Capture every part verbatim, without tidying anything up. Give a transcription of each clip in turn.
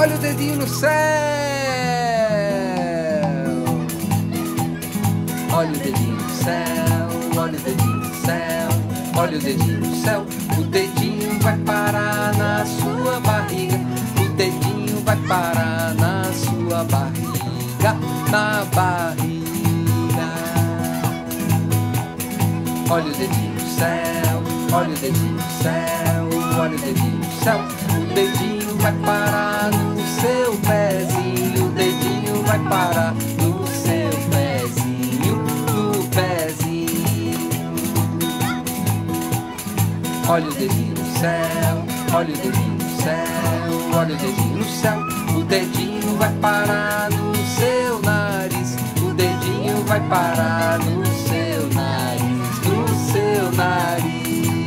Olha o dedinho no céu. Olha o dedinho no céu. Olha o dedinho no céu. Olha o dedinho no céu. O dedinho vai parar na sua barriga. O dedinho vai parar na sua barriga. Na barriga. Olha o dedinho no céu. Olha o dedinho no céu. Olha o dedinho no céu. O dedinho vai parar no seu pezinho. O dedinho vai parar no seu pezinho. No pezinho. Olha o dedinho no céu. Olha o dedinho no céu. Olha o dedinho no céu. O dedinho vai parar no seu nariz. O dedinho vai parar no seu nariz. No seu nariz.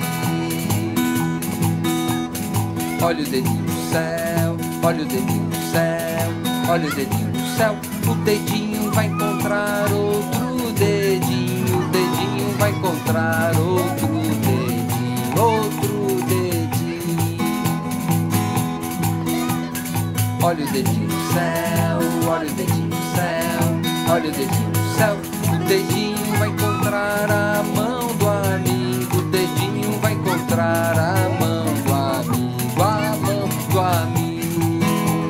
Olha o dedinho no céu, olha o dedinho no céu, olha o dedinho no céu. O dedinho vai encontrar outro dedinho, o dedinho vai encontrar outro dedinho, outro dedinho. Olha o dedinho no céu, olha o dedinho no céu, olha o dedinho no céu. O dedinho vai encontrar a mão do amigo, o dedinho vai encontrar a mão do amigo. Do amigo.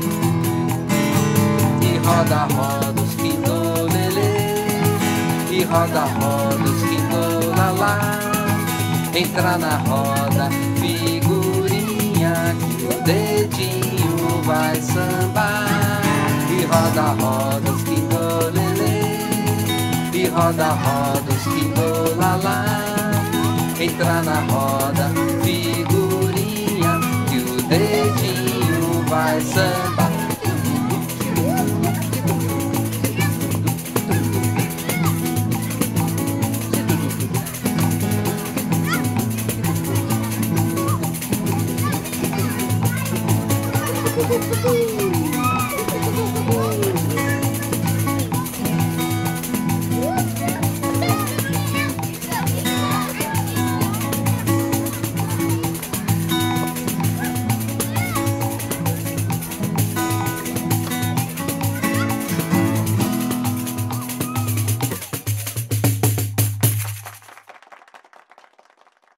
E roda, roda os quindolelê. E roda, roda os quindolalá. Entra na roda, figurinha, que o dedinho vai sambar. E roda, roda os quindolelê. E roda, roda os quindolalá. Entra na roda, figurinha, que o dedinho vai sambar.